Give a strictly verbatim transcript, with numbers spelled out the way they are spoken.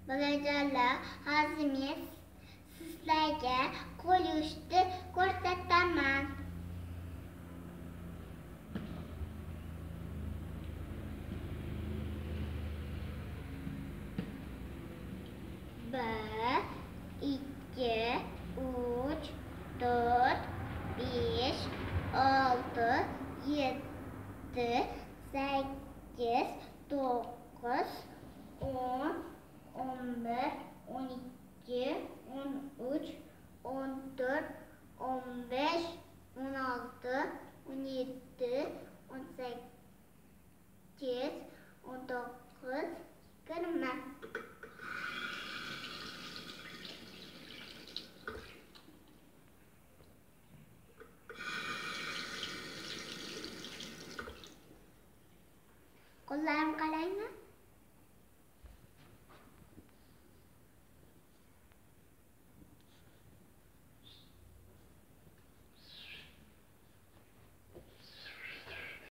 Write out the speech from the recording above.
Bolajonlar, hozir men sizlarga qo'l yuvishni ko'rsataman. bir, ikki, uch, to'rt, besh, olti, yetti, sakkiz, to'qqiz, o'n, o'n bir, o'n ikki, o'n uch, o'n to'rt, o'n besh, o'n olti, o'n yetti, o'n sakkiz, o'n to'qqiz, yigirma. Qo'llarim